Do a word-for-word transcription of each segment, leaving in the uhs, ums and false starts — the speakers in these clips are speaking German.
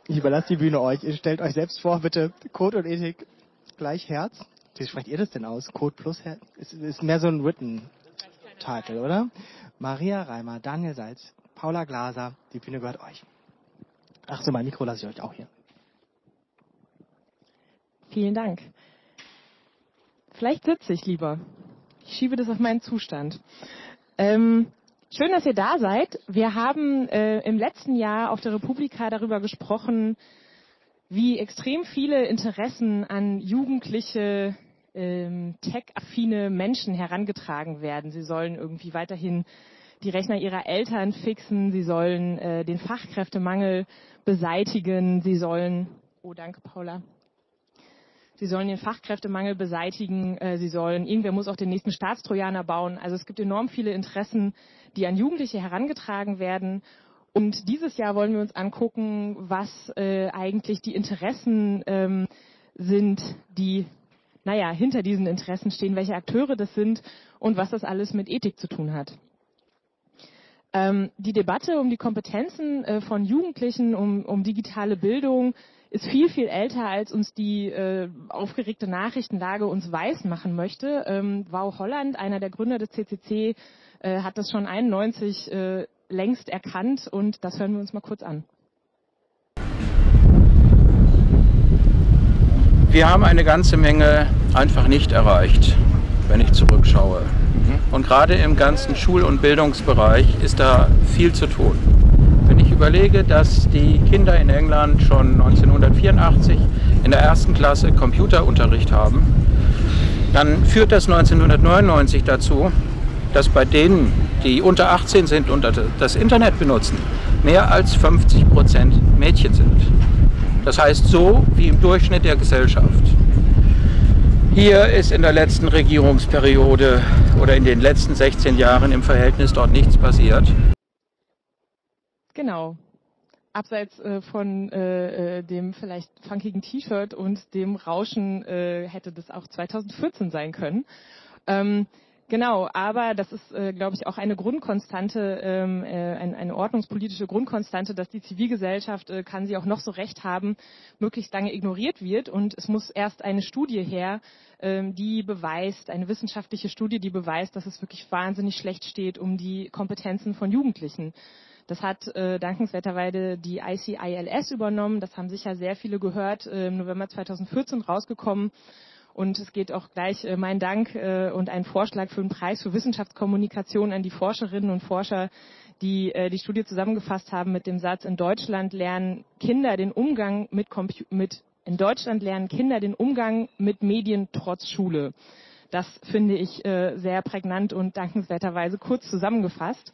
Ich überlasse die Bühne euch. Ihr stellt euch selbst vor, bitte. Code und Ethik gleich Herz. Wie sprecht ihr das denn aus? Code plus Herz? Ist, ist mehr so ein written Title, oder? Maria Reimer, Daniel Salz, Paula Glaser. Die Bühne gehört euch. Ach so, mein Mikro lasse ich euch auch hier. Vielen Dank. Vielleicht sitze ich lieber. Ich schiebe das auf meinen Zustand. Ähm, schön, dass ihr da seid. Wir haben äh, im letzten Jahr auf der Republika darüber gesprochen, wie extrem viele Interessen an jugendliche, ähm, tech-affine Menschen herangetragen werden. Sie sollen irgendwie weiterhin die Rechner ihrer Eltern fixen, sie sollen äh, den Fachkräftemangel beseitigen, sie sollen, oh danke Paula, sie sollen den Fachkräftemangel beseitigen, äh, sie sollen, irgendwer muss auch den nächsten Staatstrojaner bauen. Also es gibt enorm viele Interessen, die an Jugendliche herangetragen werden. Und dieses Jahr wollen wir uns angucken, was äh, eigentlich die Interessen ähm, sind, die, naja, hinter diesen Interessen stehen, welche Akteure das sind und was das alles mit Ethik zu tun hat. Ähm, die Debatte um die Kompetenzen äh, von Jugendlichen, um, um digitale Bildung, ist viel, viel älter, als uns die äh, aufgeregte Nachrichtenlage uns weismachen möchte. Ähm, Wau Holland, einer der Gründer des C C C, äh, hat das schon einundneunzig äh, längst erkannt und das hören wir uns mal kurz an. Wir haben eine ganze Menge einfach nicht erreicht, wenn ich zurückschaue. Und gerade im ganzen Schul- und Bildungsbereich ist da viel zu tun. Wenn ich überlege, dass die Kinder in England schon neunzehnhundertvierundachtzig in der ersten Klasse Computerunterricht haben, dann führt das neunzehnhundertneunundneunzig dazu, dass bei denen, die unter achtzehn sind und das Internet benutzen, mehr als fünfzig Prozent Mädchen sind. Das heißt so wie im Durchschnitt der Gesellschaft. Hier ist in der letzten Regierungsperiode oder in den letzten sechzehn Jahren im Verhältnis dort nichts passiert. Genau. Abseits äh, von äh, dem vielleicht funkigen T-Shirt und dem Rauschen äh, hätte das auch zweitausendvierzehn sein können. Ähm, genau, aber das ist, äh, glaube ich, auch eine Grundkonstante, ähm, äh, eine, eine ordnungspolitische Grundkonstante, dass die Zivilgesellschaft, äh, kann sie auch noch so recht haben, möglichst lange ignoriert wird. Und es muss erst eine Studie her, ähm, die beweist, eine wissenschaftliche Studie, die beweist, dass es wirklich wahnsinnig schlecht steht um die Kompetenzen von Jugendlichen. Das hat äh, dankenswerterweise die I C I L S übernommen. Das haben sicher sehr viele gehört, äh, im November zweitausendvierzehn rausgekommen. Und es geht auch gleich äh, mein Dank äh, und ein Vorschlag für einen Preis für Wissenschaftskommunikation an die Forscherinnen und Forscher, die äh, die Studie zusammengefasst haben mit dem Satz: In Deutschland lernen Kinder den Umgang mit, Compu- mit in Deutschland lernen Kinder den Umgang mit Medien trotz Schule. Das finde ich äh, sehr prägnant und dankenswerterweise kurz zusammengefasst.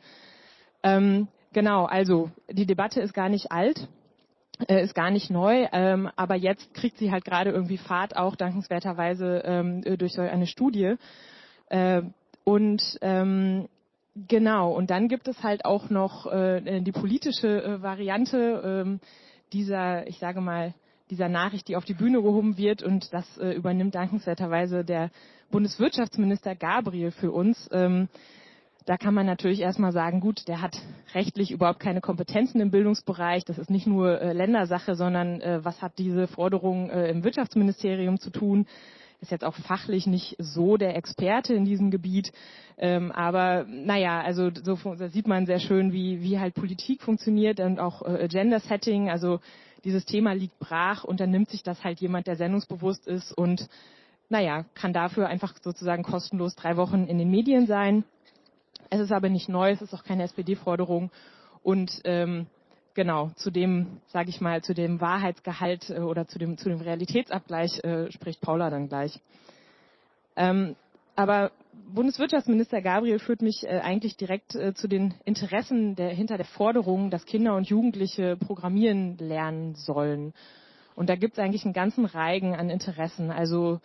Ähm, Genau, also die Debatte ist gar nicht alt, äh, ist gar nicht neu, ähm, aber jetzt kriegt sie halt gerade irgendwie Fahrt, auch dankenswerterweise ähm, durch so eine Studie. Äh, und ähm, genau, und dann gibt es halt auch noch äh, die politische äh, Variante ähm, dieser, ich sage mal, dieser Nachricht, die auf die Bühne gehoben wird, und das äh, übernimmt dankenswerterweise der Bundeswirtschaftsminister Gabriel für uns. Ähm, Da kann man natürlich erstmal sagen, gut, der hat rechtlich überhaupt keine Kompetenzen im Bildungsbereich. Das ist nicht nur äh, Ländersache, sondern äh, was hat diese Forderung äh, im Wirtschaftsministerium zu tun? Ist jetzt auch fachlich nicht so der Experte in diesem Gebiet. Ähm, aber naja, also so da sieht man sehr schön, wie, wie halt Politik funktioniert und auch äh, Gender Setting. Also dieses Thema liegt brach und dann nimmt sich das halt jemand, der sendungsbewusst ist und naja, kann dafür einfach sozusagen kostenlos drei Wochen in den Medien sein. Es ist aber nicht neu, es ist auch keine S P D-Forderung. Und ähm, genau, zu dem, sage ich mal, zu dem Wahrheitsgehalt äh, oder zu dem, zu dem Realitätsabgleich äh, spricht Paula dann gleich. Ähm, aber Bundeswirtschaftsminister Gabriel führt mich äh, eigentlich direkt äh, zu den Interessen der, hinter der Forderung, dass Kinder und Jugendliche programmieren lernen sollen. Und da gibt es eigentlich einen ganzen Reigen an Interessen. Also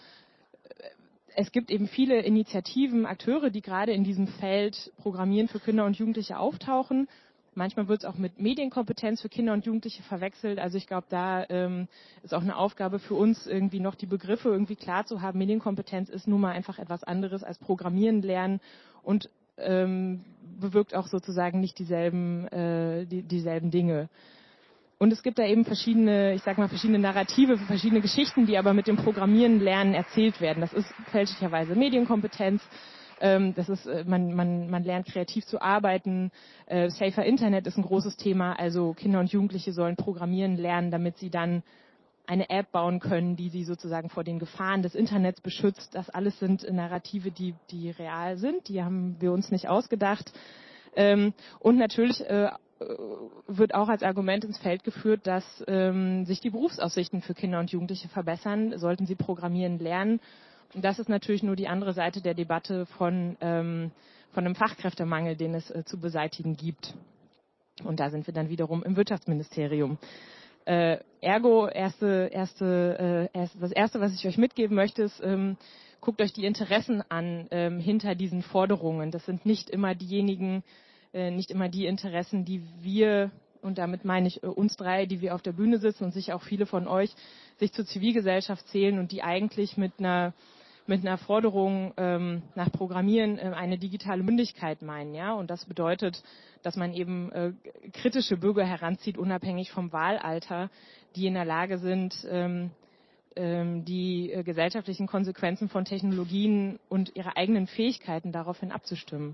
es gibt eben viele Initiativen, Akteure, die gerade in diesem Feld Programmieren für Kinder und Jugendliche auftauchen. Manchmal wird es auch mit Medienkompetenz für Kinder und Jugendliche verwechselt. Also ich glaube, da ähm, ist auch eine Aufgabe für uns, irgendwie noch die Begriffe irgendwie klar zu haben. Medienkompetenz ist nun mal einfach etwas anderes als Programmieren lernen und ähm, bewirkt auch sozusagen nicht dieselben, äh, die, dieselben Dinge. und es gibt da eben verschiedene, ich sag mal, verschiedene Narrative, verschiedene Geschichten, die aber mit dem Programmieren lernen erzählt werden. Das ist fälschlicherweise Medienkompetenz. Das ist, man, man, man lernt kreativ zu arbeiten. Äh, Safer Internet ist ein großes Thema. Also Kinder und Jugendliche sollen programmieren lernen, damit sie dann eine App bauen können, die sie sozusagen vor den Gefahren des Internets beschützt. Das alles sind Narrative, die, die real sind. Die haben wir uns nicht ausgedacht. Ähm, und natürlich äh, wird auch als Argument ins Feld geführt, dass ähm, sich die Berufsaussichten für Kinder und Jugendliche verbessern, sollten sie programmieren lernen. Und das ist natürlich nur die andere Seite der Debatte von, ähm, von einem Fachkräftemangel, den es äh, zu beseitigen gibt. Und da sind wir dann wiederum im Wirtschaftsministerium. Äh, ergo, erste, erste, äh, erst, das Erste, was ich euch mitgeben möchte, ist, ähm, guckt euch die Interessen an ähm, hinter diesen Forderungen. Das sind nicht immer diejenigen, äh, nicht immer die Interessen, die wir, und damit meine ich äh, uns drei, die wir auf der Bühne sitzen und sicher auch viele von euch, sich zur Zivilgesellschaft zählen und die eigentlich mit einer mit einer Forderung ähm, nach Programmieren äh, eine digitale Mündigkeit meinen, ja, und das bedeutet, dass man eben äh, kritische Bürger heranzieht, unabhängig vom Wahlalter, die in der Lage sind, ähm, ähm, die äh, gesellschaftlichen Konsequenzen von Technologien und ihre eigenen Fähigkeiten daraufhin abzustimmen.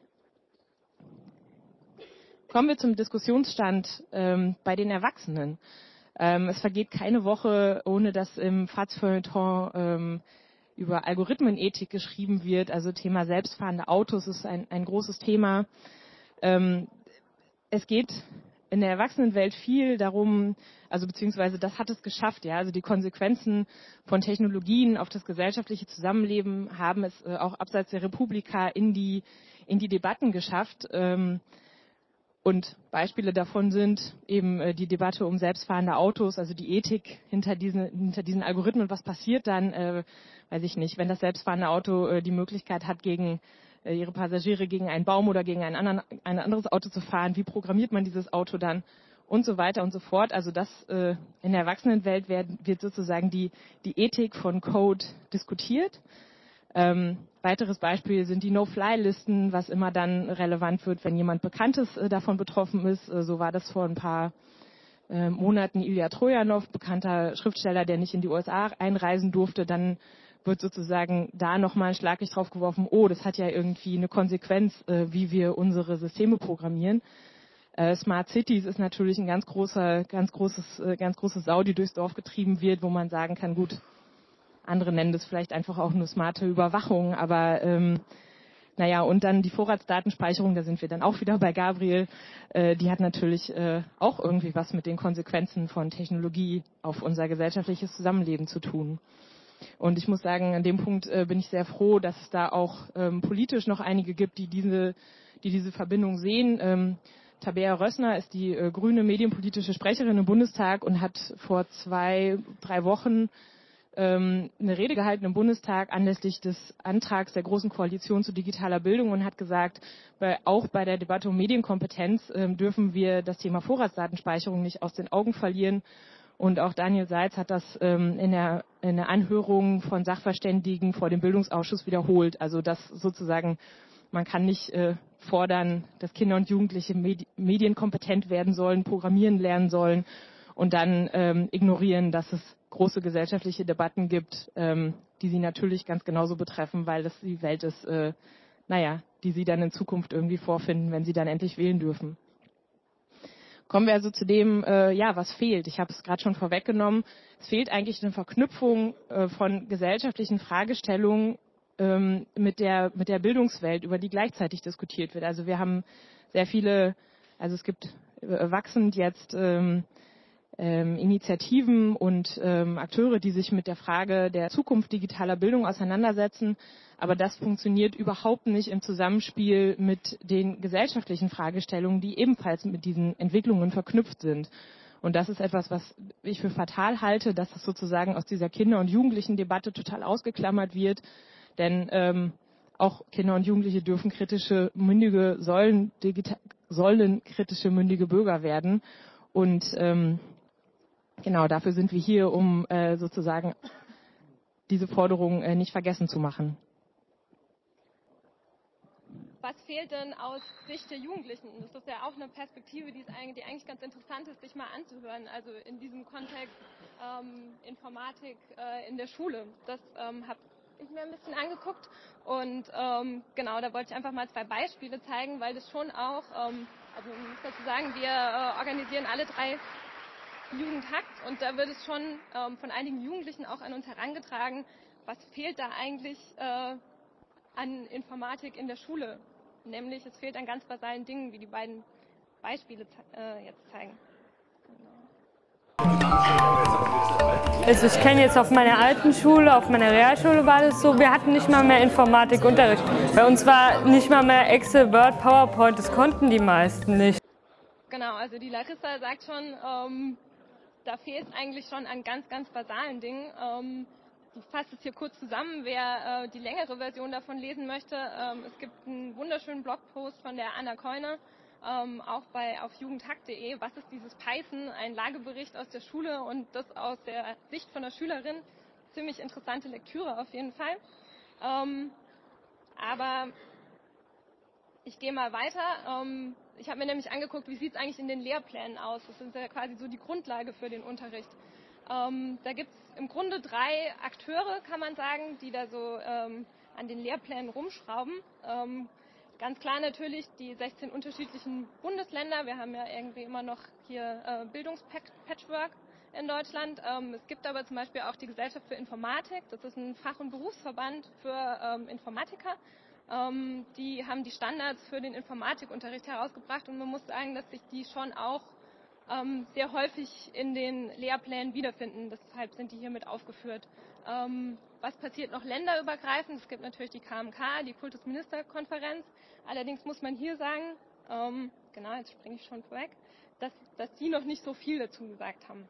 Kommen wir zum Diskussionsstand ähm, bei den Erwachsenen. Ähm, es vergeht keine Woche, ohne dass im F A Z-Feuilleton ähm, über Algorithmenethik geschrieben wird. Also Thema selbstfahrende Autos ist ein, ein großes Thema. Ähm, es geht in der Erwachsenenwelt viel darum, also beziehungsweise das hat es geschafft, ja, also die Konsequenzen von Technologien auf das gesellschaftliche Zusammenleben haben es äh, auch abseits der Republika in die in die Debatten geschafft. Ähm, Und Beispiele davon sind eben äh, die Debatte um selbstfahrende Autos, also die Ethik hinter diesen, hinter diesen Algorithmen. Was passiert dann, äh, weiß ich nicht, wenn das selbstfahrende Auto äh, die Möglichkeit hat, gegen äh, ihre Passagiere gegen einen Baum oder gegen einen anderen, ein anderes Auto zu fahren? Wie programmiert man dieses Auto dann? Und so weiter und so fort. Also das äh, in der Erwachsenenwelt wird, wird sozusagen die, die Ethik von Code diskutiert. Ähm, weiteres Beispiel sind die No-Fly-Listen, was immer dann relevant wird, wenn jemand Bekanntes äh, davon betroffen ist. Äh, so war das vor ein paar äh, Monaten Ilya Trojanov, bekannter Schriftsteller, der nicht in die U S A einreisen durfte. Dann wird sozusagen da nochmal ein Schlaglicht drauf geworfen, oh, das hat ja irgendwie eine Konsequenz, äh, wie wir unsere Systeme programmieren. Äh, Smart Cities ist natürlich ein ganz großer, ganz großes, äh, ganz große Sau, die durchs Dorf getrieben wird, wo man sagen kann, gut, andere nennen das vielleicht einfach auch nur smarte Überwachung, aber ähm, naja, und dann die Vorratsdatenspeicherung, da sind wir dann auch wieder bei Gabriel, äh, die hat natürlich äh, auch irgendwie was mit den Konsequenzen von Technologie auf unser gesellschaftliches Zusammenleben zu tun. Und ich muss sagen, an dem Punkt äh, bin ich sehr froh, dass es da auch ähm, politisch noch einige gibt, die diese, die diese Verbindung sehen. Ähm, Tabea Rössner ist die äh, grüne medienpolitische Sprecherin im Bundestag und hat vor zwei, drei Wochen eine Rede gehalten im Bundestag anlässlich des Antrags der Großen Koalition zu digitaler Bildung und hat gesagt, bei, auch bei der Debatte um Medienkompetenz äh, dürfen wir das Thema Vorratsdatenspeicherung nicht aus den Augen verlieren. Und auch Daniel Seitz hat das ähm, in, der, in der Anhörung von Sachverständigen vor dem Bildungsausschuss wiederholt. Also dass sozusagen, man kann nicht äh, fordern, dass Kinder und Jugendliche medi- medienkompetent werden sollen, programmieren lernen sollen und dann ähm, ignorieren, dass es große gesellschaftliche Debatten gibt, ähm, die sie natürlich ganz genauso betreffen, weil das die Welt ist, äh, naja, die sie dann in Zukunft irgendwie vorfinden, wenn sie dann endlich wählen dürfen. Kommen wir also zu dem, äh, ja, was fehlt. Ich habe es gerade schon vorweggenommen. Es fehlt eigentlich eine Verknüpfung äh, von gesellschaftlichen Fragestellungen ähm, mit der mit der Bildungswelt, über die gleichzeitig diskutiert wird. Also wir haben sehr viele, also es gibt äh, wachsend jetzt ähm, Ähm, Initiativen und ähm, Akteure, die sich mit der Frage der Zukunft digitaler Bildung auseinandersetzen. Aber das funktioniert überhaupt nicht im Zusammenspiel mit den gesellschaftlichen Fragestellungen, die ebenfalls mit diesen Entwicklungen verknüpft sind. Und das ist etwas, was ich für fatal halte, dass das sozusagen aus dieser Kinder- und Jugendlichen-Debatte total ausgeklammert wird. Denn ähm, auch Kinder und Jugendliche dürfen kritische, mündige, sollen, digita- sollen kritische, mündige Bürger werden. Und ähm, genau, dafür sind wir hier, um äh, sozusagen diese Forderung äh, nicht vergessen zu machen. was fehlt denn aus Sicht der Jugendlichen? Das ist ja auch eine Perspektive, die, ist eigentlich, die eigentlich ganz interessant ist, sich mal anzuhören. Also in diesem Kontext ähm, Informatik äh, in der Schule. Das ähm, habe ich mir ein bisschen angeguckt. Und ähm, genau, da wollte ich einfach mal zwei Beispiele zeigen, weil das schon auch, ähm, also man muss dazu sagen, wir äh, organisieren alle drei Jugendhakt und da wird es schon ähm, von einigen Jugendlichen auch an uns herangetragen, was fehlt da eigentlich äh, an Informatik in der Schule. Nämlich, es fehlt an ganz basalen Dingen, wie die beiden Beispiele äh, jetzt zeigen. Also ich kenne jetzt auf meiner alten Schule, auf meiner Realschule war das so, wir hatten nicht mal mehr Informatikunterricht. Bei uns war nicht mal mehr Excel, Word, PowerPoint, das konnten die meisten nicht. Genau, also die Larissa sagt schon, ähm, da fehlt es eigentlich schon an ganz, ganz basalen Dingen. Ähm, ich fasse es hier kurz zusammen, wer äh, die längere Version davon lesen möchte. Ähm, es gibt einen wunderschönen Blogpost von der Anna Keuner, ähm, auch bei auf jugendhakt punkt de. Was ist dieses Python? Ein Lagebericht aus der Schule und das aus der Sicht von der Schülerin. Ziemlich interessante Lektüre auf jeden Fall. Ähm, aber ich gehe mal weiter. Ähm, ich habe mir nämlich angeguckt, wie sieht es eigentlich in den Lehrplänen aus. Das ist ja quasi so die Grundlage für den Unterricht. Ähm, da gibt es im Grunde drei Akteure, kann man sagen, die da so ähm, an den Lehrplänen rumschrauben. Ähm, ganz klar natürlich die sechzehn unterschiedlichen Bundesländer. Wir haben ja irgendwie immer noch hier äh, Bildungspatchwork in Deutschland. Ähm, es gibt aber zum Beispiel auch die Gesellschaft für Informatik. Das ist ein Fach- und Berufsverband für ähm, Informatiker. Ähm, die haben die Standards für den Informatikunterricht herausgebracht und man muss sagen, dass sich die schon auch ähm, sehr häufig in den Lehrplänen wiederfinden. Deshalb sind die hier mit aufgeführt. Ähm, was passiert noch länderübergreifend? Es gibt natürlich die K M K, die Kultusministerkonferenz. Allerdings muss man hier sagen, ähm, genau, jetzt springe ich schon vorweg, dass, dass die noch nicht so viel dazu gesagt haben.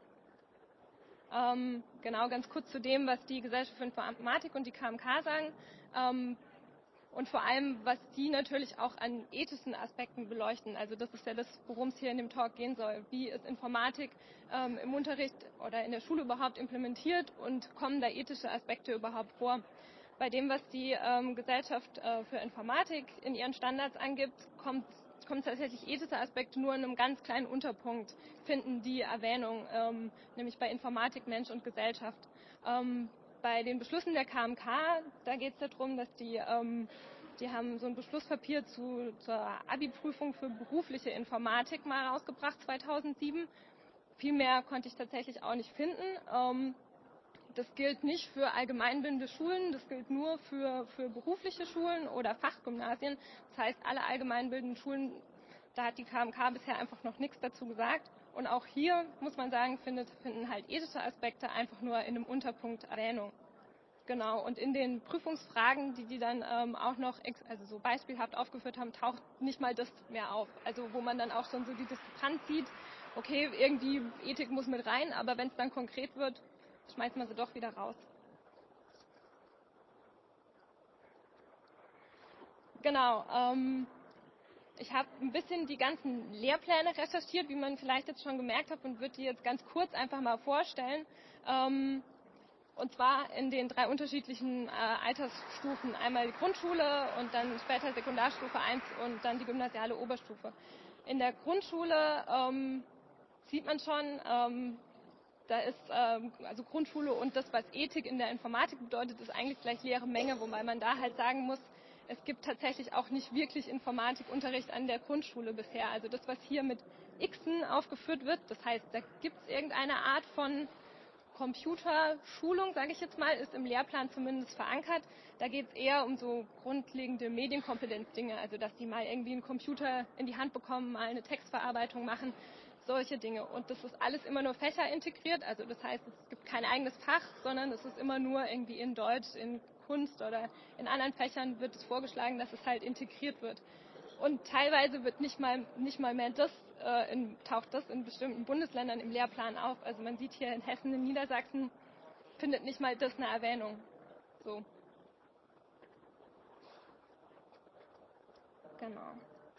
Ähm, genau, ganz kurz zu dem, was die Gesellschaft für Informatik und die K M K sagen. Ähm, Und vor allem, was die natürlich auch an ethischen Aspekten beleuchten. Also das ist ja das, worum es hier in dem Talk gehen soll. Wie ist Informatik ähm, im Unterricht oder in der Schule überhaupt implementiert und kommen da ethische Aspekte überhaupt vor? Bei dem, was die ähm, Gesellschaft äh, für Informatik in ihren Standards angibt, kommt, kommt tatsächlich ethische Aspekte nur in einem ganz kleinen Unterpunkt, finden die Erwähnung, ähm, nämlich bei Informatik, Mensch und Gesellschaft. Ähm, Bei den Beschlüssen der K M K, da geht es darum, dass die, ähm, die haben so ein Beschlusspapier zu, zur Abi-Prüfung für berufliche Informatik mal rausgebracht, zweitausendsieben. Viel mehr konnte ich tatsächlich auch nicht finden. Ähm, das gilt nicht für allgemeinbildende Schulen, das gilt nur für, für berufliche Schulen oder Fachgymnasien. Das heißt, alle allgemeinbildenden Schulen, da hat die K M K bisher einfach noch nichts dazu gesagt. Und auch hier, muss man sagen, findet, finden halt ethische Aspekte einfach nur in einem Unterpunkt Erwähnung. Genau, und in den Prüfungsfragen, die die dann ähm, auch noch also so beispielhaft aufgeführt haben, taucht nicht mal das mehr auf. Also wo man dann auch schon so die Diskrepanz sieht, okay, irgendwie Ethik muss mit rein, aber wenn es dann konkret wird, schmeißt man sie doch wieder raus. Genau, ähm, ich habe ein bisschen die ganzen Lehrpläne recherchiert, wie man vielleicht jetzt schon gemerkt hat, und würde die jetzt ganz kurz einfach mal vorstellen. Ähm, und zwar in den drei unterschiedlichen äh, Altersstufen. Einmal die Grundschule und dann später Sekundarstufe eins und dann die gymnasiale Oberstufe. In der Grundschule ähm, sieht man schon, ähm, da ist ähm, also Grundschule und das, was Ethik in der Informatik bedeutet, ist eigentlich gleich leere Menge, wobei man da halt sagen muss, es gibt tatsächlich auch nicht wirklich Informatikunterricht an der Grundschule bisher. Also das, was hier mit Xen aufgeführt wird, das heißt, da gibt es irgendeine Art von Computerschulung, sage ich jetzt mal, ist im Lehrplan zumindest verankert. Da geht es eher um so grundlegende Medienkompetenzdinge, also dass die mal irgendwie einen Computer in die Hand bekommen, mal eine Textverarbeitung machen, solche Dinge. Und das ist alles immer nur fächerintegriert, also das heißt, es gibt kein eigenes Fach, sondern es ist immer nur irgendwie in Deutsch, in Kunst oder in anderen Fächern wird es vorgeschlagen, dass es halt integriert wird. Und teilweise wird nicht mal, nicht mal mehr das, äh, in, taucht das in bestimmten Bundesländern im Lehrplan auf. Also man sieht hier in Hessen, in Niedersachsen, findet nicht mal das eine Erwähnung. So. Genau.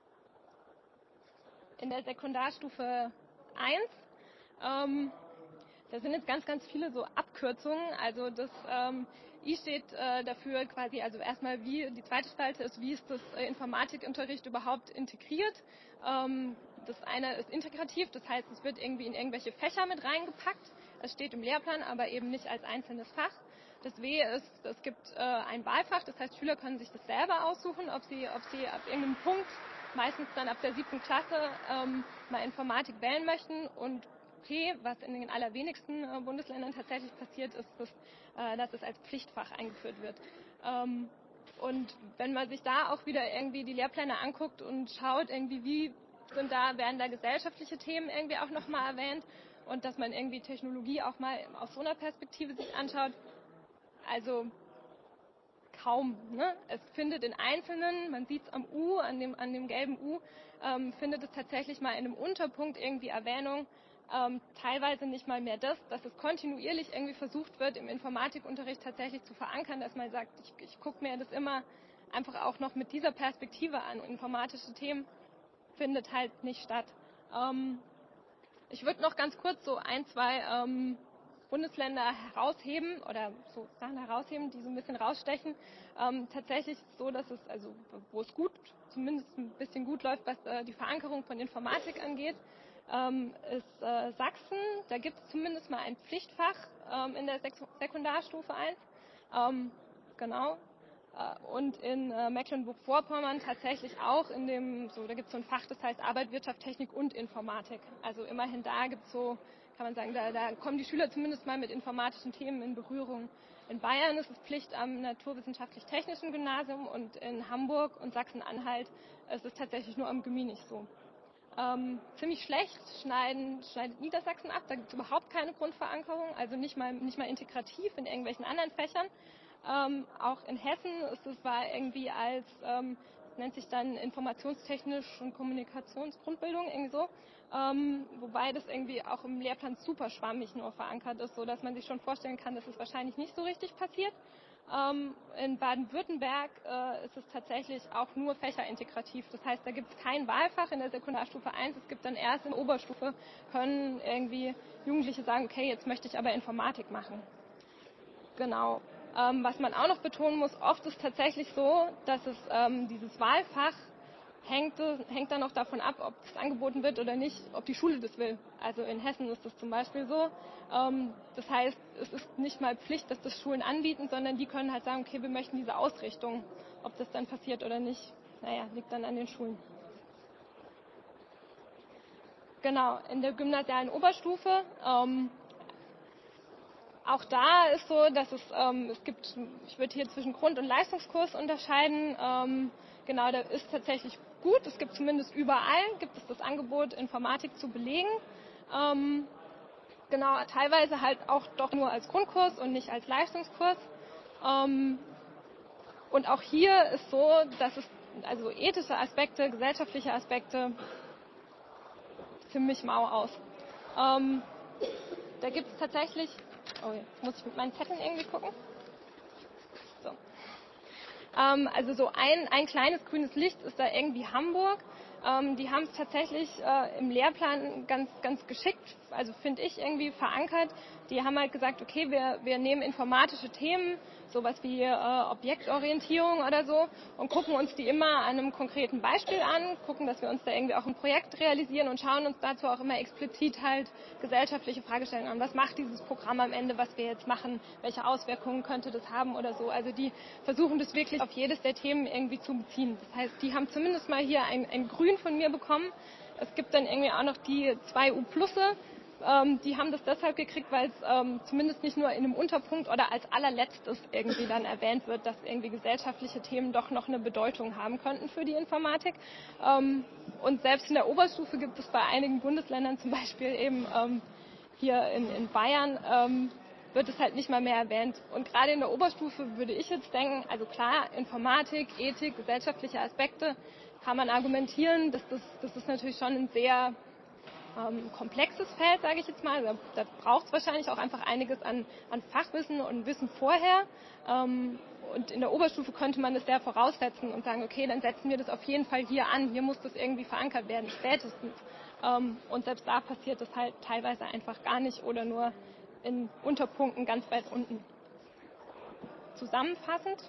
In der Sekundarstufe eins, ähm, da sind jetzt ganz, ganz viele so Abkürzungen. Also das ähm, I steht äh, dafür quasi, also erstmal wie, die zweite Spalte ist, wie ist das äh, Informatikunterricht überhaupt integriert. Ähm, das eine ist integrativ, das heißt, es wird irgendwie in irgendwelche Fächer mit reingepackt. Es steht im Lehrplan, aber eben nicht als einzelnes Fach. Das W ist, es gibt äh, ein Wahlfach, das heißt, Schüler können sich das selber aussuchen, ob sie, ob sie ab irgendeinem Punkt, meistens dann ab der siebten Klasse, ähm, mal Informatik wählen möchten. Und P, was in den allerwenigsten äh, Bundesländern tatsächlich passiert, ist, dass, äh, dass es als Pflichtfach eingeführt wird. Ähm, und wenn man sich da auch wieder irgendwie die Lehrpläne anguckt und schaut, irgendwie wie sind da, werden da gesellschaftliche Themen irgendwie auch nochmal erwähnt und dass man irgendwie Technologie auch mal aus so einer Perspektive sich anschaut, also kaum. Ne? Es findet in Einzelnen, man sieht es am U, an dem, an dem gelben U, ähm, findet es tatsächlich mal in einem Unterpunkt irgendwie Erwähnung, ähm, teilweise nicht mal mehr das, dass es kontinuierlich irgendwie versucht wird, im Informatikunterricht tatsächlich zu verankern, dass man sagt, ich, ich gucke mir das immer einfach auch noch mit dieser Perspektive an. Informatische Themen findet halt nicht statt. Ähm, ich würde noch ganz kurz so ein, zwei ähm, Bundesländer herausheben oder so Sachen herausheben, die so ein bisschen rausstechen. Ähm, tatsächlich ist es so, dass es, also wo es gut, zumindest ein bisschen gut läuft, was äh, die Verankerung von Informatik angeht, ähm, ist äh, Sachsen. Da gibt es zumindest mal ein Pflichtfach ähm, in der Sek- Sekundarstufe eins. Ähm, genau. Äh, und in äh, Mecklenburg-Vorpommern tatsächlich auch in dem, so da gibt es so ein Fach, das heißt Arbeit, Wirtschaft, Technik und Informatik. Also immerhin da gibt es so, kann man sagen, da, da kommen die Schüler zumindest mal mit informatischen Themen in Berührung. In Bayern ist es Pflicht am naturwissenschaftlich-technischen Gymnasium und in Hamburg und Sachsen-Anhalt ist es tatsächlich nur am Gymi nicht so. Ähm, ziemlich schlecht schneiden, schneidet Niedersachsen ab, da gibt es überhaupt keine Grundverankerung, also nicht mal, nicht mal integrativ in irgendwelchen anderen Fächern. Ähm, auch in Hessen ist es war irgendwie als, ähm, das nennt sich dann informationstechnisch und Kommunikationsgrundbildung, irgendwie so. Ähm, wobei das irgendwie auch im Lehrplan super schwammig nur verankert ist, so dass man sich schon vorstellen kann, dass es wahrscheinlich nicht so richtig passiert. Ähm, in Baden-Württemberg äh, ist es tatsächlich auch nur fächerintegrativ. Das heißt, da gibt es kein Wahlfach in der Sekundarstufe eins. Es gibt dann erst in der Oberstufe, können irgendwie Jugendliche sagen, okay, jetzt möchte ich aber Informatik machen. Genau. Ähm, was man auch noch betonen muss, oft ist tatsächlich so, dass es ähm, dieses Wahlfach hängt, hängt dann noch davon ab, ob es angeboten wird oder nicht, ob die Schule das will. Also in Hessen ist das zum Beispiel so. Ähm, das heißt, es ist nicht mal Pflicht, dass das Schulen anbieten, sondern die können halt sagen, okay, wir möchten diese Ausrichtung. Ob das dann passiert oder nicht, naja, liegt dann an den Schulen. Genau, in der gymnasialen Oberstufe ähm, auch da ist so, dass es, ähm, es gibt, ich würde hier zwischen Grund- und Leistungskurs unterscheiden. Ähm, genau, da ist tatsächlich gut. Es gibt zumindest überall, gibt es das Angebot, Informatik zu belegen. Ähm, genau, teilweise halt auch doch nur als Grundkurs und nicht als Leistungskurs. Ähm, und auch hier ist so, dass es also ethische Aspekte, gesellschaftliche Aspekte ziemlich mau aus. Ähm, da gibt es tatsächlich Oh, jetzt muss ich mit meinen Zetteln irgendwie gucken. So. Ähm, also so ein, ein kleines grünes Licht ist da irgendwie Hamburg. Ähm, die haben es tatsächlich äh, im Lehrplan ganz, ganz geschickt, also finde ich irgendwie verankert. Die haben halt gesagt, okay, wir, wir nehmen informatische Themen, sowas wie äh, Objektorientierung oder so, und gucken uns die immer an einem konkreten Beispiel an, gucken, dass wir uns da irgendwie auch ein Projekt realisieren und schauen uns dazu auch immer explizit halt gesellschaftliche Fragestellungen an. Was macht dieses Programm am Ende, was wir jetzt machen? Welche Auswirkungen könnte das haben oder so? Also die versuchen das wirklich auf jedes der Themen irgendwie zu beziehen. Das heißt, die haben zumindest mal hier ein, ein Grün von mir bekommen. Es gibt dann irgendwie auch noch die zwei U-Plusse. Ähm, die haben das deshalb gekriegt, weil es ähm, zumindest nicht nur in einem Unterpunkt oder als allerletztes irgendwie dann erwähnt wird, dass irgendwie gesellschaftliche Themen doch noch eine Bedeutung haben könnten für die Informatik. Ähm, und selbst in der Oberstufe gibt es bei einigen Bundesländern, zum Beispiel eben ähm, hier in, in Bayern, ähm, wird es halt nicht mal mehr erwähnt. Und gerade in der Oberstufe würde ich jetzt denken, also klar, Informatik, Ethik, gesellschaftliche Aspekte, kann man argumentieren, dass das, das ist natürlich schon ein sehr ähm, komplexes Feld, sage ich jetzt mal. Da, da braucht es wahrscheinlich auch einfach einiges an, an Fachwissen und Wissen vorher. Ähm, und in der Oberstufe könnte man das sehr voraussetzen und sagen, okay, dann setzen wir das auf jeden Fall hier an. Hier muss das irgendwie verankert werden, spätestens. Ähm, und selbst da passiert das halt teilweise einfach gar nicht oder nur in Unterpunkten ganz weit unten. zusammenfassend.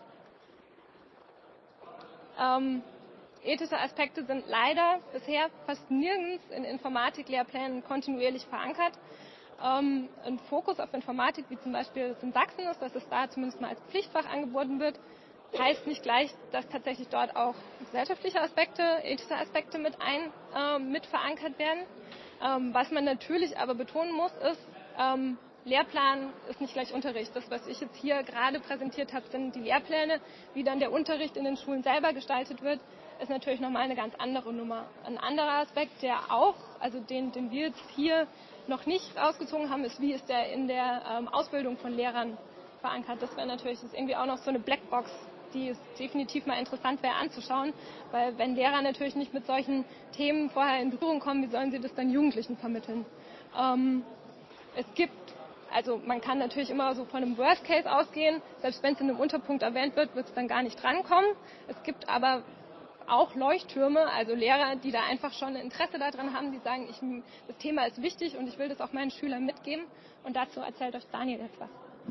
Ähm, ethische Aspekte sind leider bisher fast nirgends in Informatiklehrplänen kontinuierlich verankert. Ähm, ein Fokus auf Informatik, wie zum Beispiel es in Sachsen ist, dass es da zumindest mal als Pflichtfach angeboten wird, heißt nicht gleich, dass tatsächlich dort auch gesellschaftliche Aspekte, ethische Aspekte mit ein, äh, mit verankert werden. Ähm, was man natürlich aber betonen muss, ist, ähm, Lehrplan ist nicht gleich Unterricht. Das, was ich jetzt hier gerade präsentiert habe, sind die Lehrpläne. Wie dann der Unterricht in den Schulen selber gestaltet wird, ist natürlich nochmal eine ganz andere Nummer. Ein anderer Aspekt, der auch, also den, den wir jetzt hier noch nicht rausgezogen haben, ist, wie ist der in der ähm, Ausbildung von Lehrern verankert. Das wäre natürlich das ist irgendwie auch noch so eine Blackbox, die es definitiv mal interessant wäre anzuschauen, weil wenn Lehrer natürlich nicht mit solchen Themen vorher in Berührung kommen, wie sollen sie das dann Jugendlichen vermitteln? Ähm, es gibt, also man kann natürlich immer so von einem Worst Case ausgehen, selbst wenn es in einem Unterpunkt erwähnt wird, wird es dann gar nicht drankommen. Es gibt aber auch Leuchttürme, also Lehrer, die da einfach schon ein Interesse daran haben, die sagen, ich, das Thema ist wichtig und ich will das auch meinen Schülern mitgeben. Und dazu erzählt euch Daniel jetzt was.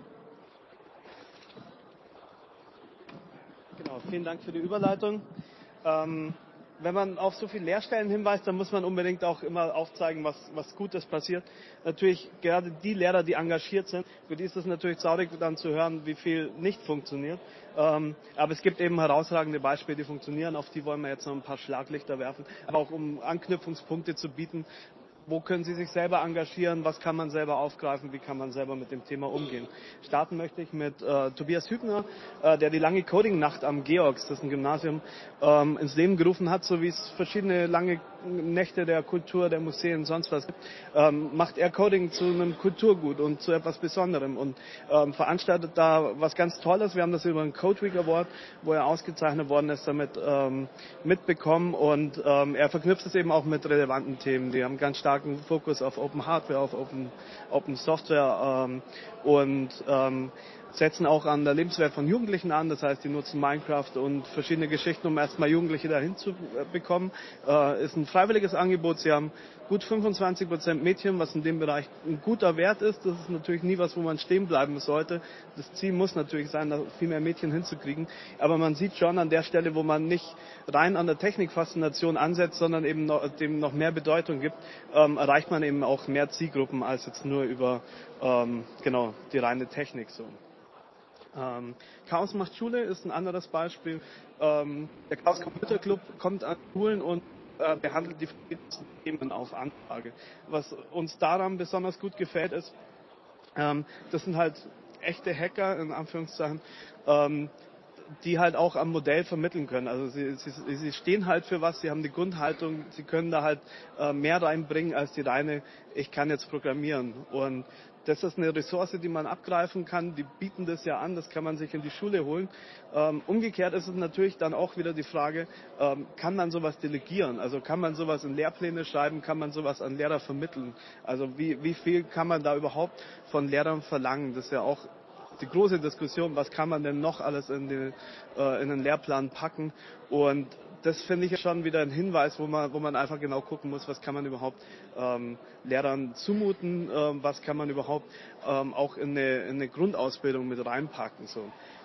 Genau, vielen Dank für die Überleitung. Ähm, wenn man auf so viele Lehrstellen hinweist, dann muss man unbedingt auch immer aufzeigen, was, was Gutes passiert. Natürlich gerade die Lehrer, die engagiert sind, für die ist es natürlich traurig dann zu hören, wie viel nicht funktioniert. Ähm, aber es gibt eben herausragende Beispiele, die funktionieren, auf die wollen wir jetzt noch ein paar Schlaglichter werfen, aber auch um Anknüpfungspunkte zu bieten. Wo können Sie sich selber engagieren? Was kann man selber aufgreifen? Wie kann man selber mit dem Thema umgehen? Starten möchte ich mit äh, Tobias Hübner, äh, der die lange Coding-Nacht am Georgs, das ist ein Gymnasium, ähm, ins Leben gerufen hat, so wie es verschiedene lange Nächte der Kultur, der Museen, sonst was gibt, ähm, macht er Coding zu einem Kulturgut und zu etwas Besonderem und ähm, veranstaltet da was ganz Tolles. Wir haben das über einen Code Week Award, wo er ausgezeichnet worden ist, damit ähm, mitbekommen und ähm, er verknüpft es eben auch mit relevanten Themen. Die haben ganz starken Fokus auf Open Hardware, auf Open, Open Software ähm, und ähm, setzen auch an der Lebenswelt von Jugendlichen an. Das heißt, die nutzen Minecraft und verschiedene Geschichten, um erstmal Jugendliche dahin zu bekommen. Äh, ist ein freiwilliges Angebot. Sie haben gut fünfundzwanzig Prozent Mädchen, was in dem Bereich ein guter Wert ist. Das ist natürlich nie was, wo man stehen bleiben sollte. Das Ziel muss natürlich sein, da viel mehr Mädchen hinzukriegen. Aber man sieht schon an der Stelle, wo man nicht rein an der Technikfaszination ansetzt, sondern eben noch, dem noch mehr Bedeutung gibt, ähm, erreicht man eben auch mehr Zielgruppen als jetzt nur über ähm, genau die reine Technik so. Ähm, Chaos macht Schule ist ein anderes Beispiel. Ähm, der Chaos Computer Club kommt an Schulen und äh, behandelt die verschiedensten Themen auf Anfrage. Was uns daran besonders gut gefällt ist, ähm, das sind halt echte Hacker, in Anführungszeichen, ähm, die halt auch am Modell vermitteln können. Also sie, sie, sie stehen halt für was, sie haben die Grundhaltung, sie können da halt äh, mehr reinbringen als die reine, ich kann jetzt programmieren. Und das ist eine Ressource, die man abgreifen kann. Die bieten das ja an, das kann man sich in die Schule holen. Ähm, umgekehrt ist es natürlich dann auch wieder die Frage, ähm, kann man sowas delegieren? Also kann man sowas in Lehrpläne schreiben, kann man sowas an Lehrer vermitteln? Also wie, wie viel kann man da überhaupt von Lehrern verlangen? Das ist ja auch die große Diskussion, was kann man denn noch alles in den, äh, in den Lehrplan packen? Und das finde ich schon wieder ein Hinweis, wo man, wo man einfach genau gucken muss, was kann man überhaupt ähm, Lehrern zumuten, ähm, was kann man überhaupt ähm, auch in eine, in eine Grundausbildung mit reinpacken. So.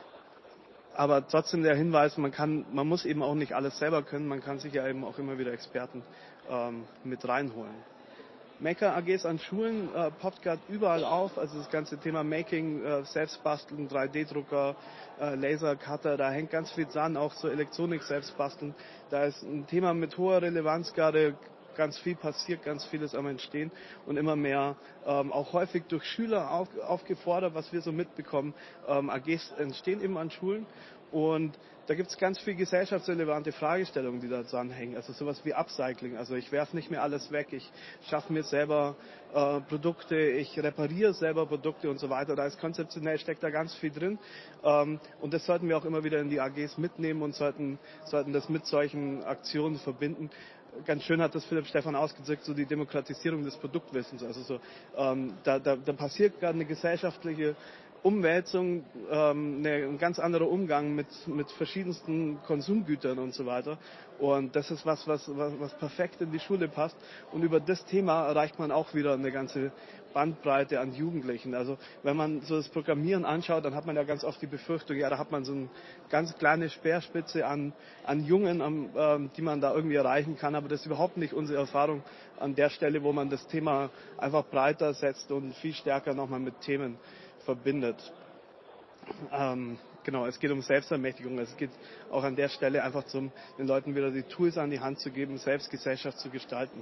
Aber trotzdem der Hinweis, man kann, man muss eben auch nicht alles selber können, man kann sich ja eben auch immer wieder Experten ähm, mit reinholen. Maker-A Gs an Schulen äh, poppt gerade überall auf, also das ganze Thema Making, äh, Selbstbasteln, drei D Drucker, äh, Lasercutter, da hängt ganz viel dran, auch so Elektronik selbstbasteln. Da ist ein Thema mit hoher Relevanz gerade, ganz viel passiert, ganz vieles am Entstehen und immer mehr ähm, auch häufig durch Schüler auf, aufgefordert, was wir so mitbekommen. Ähm, A Gs entstehen eben an Schulen und da gibt es ganz viele gesellschaftsrelevante Fragestellungen, die da dranhängen. Also sowas wie Upcycling. Also ich werfe nicht mehr alles weg, ich schaffe mir selber äh, Produkte, ich repariere selber Produkte und so weiter. Da ist konzeptionell, steckt da ganz viel drin. Ähm, und das sollten wir auch immer wieder in die A Gs mitnehmen und sollten, sollten das mit solchen Aktionen verbinden. Ganz schön hat das Philipp Stephan ausgedrückt, so die Demokratisierung des Produktwissens. Also so, ähm, da, da, da passiert gerade eine gesellschaftliche Umwälzung, ähm, ne, ein ganz anderer Umgang mit, mit verschiedensten Konsumgütern und so weiter. Und das ist was, was, was, was perfekt in die Schule passt. Und über das Thema erreicht man auch wieder eine ganze Bandbreite an Jugendlichen. Also wenn man so das Programmieren anschaut, dann hat man ja ganz oft die Befürchtung, ja, da hat man so eine ganz kleine Speerspitze an, an Jungen, an, ähm, die man da irgendwie erreichen kann. Aber das ist überhaupt nicht unsere Erfahrung an der Stelle, wo man das Thema einfach breiter setzt und viel stärker nochmal mit Themen verbindet. Ähm, genau, es geht um Selbstermächtigung. Es geht auch an der Stelle einfach zum, den Leuten wieder die Tools an die Hand zu geben, selbst Gesellschaft zu gestalten.